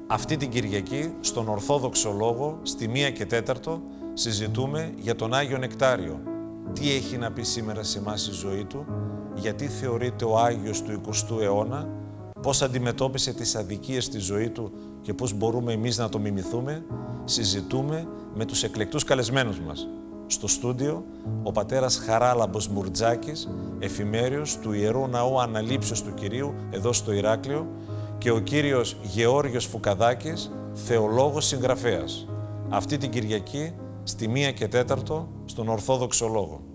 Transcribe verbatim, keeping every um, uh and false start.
Αυτή την Κυριακή, στον Ορθόδοξο Λόγο, στη μία και τέταρτο, συζητούμε για τον Άγιο Νεκτάριο. Τι έχει να πει σήμερα σε εμάς η ζωή του, γιατί θεωρείται ο Άγιος του εικοστού αιώνα, πώς αντιμετώπισε τις αδικίες στη ζωή του και πώς μπορούμε εμείς να το μιμηθούμε. Συζητούμε με τους εκλεκτούς καλεσμένους μας. Στο στούντιο, ο πατέρας Χαράλαμπος Μουρτζάκης, εφημέριος του Ιερού Ναού Αναλήψεως του Κυρίου, εδώ στο Ηράκλειο, και ο κύριος Γεώργιος Φουκαδάκης, θεολόγος συγγραφέας. Αυτή την Κυριακή, στη μία και τέταρτο, στον Ορθόδοξο Λόγο.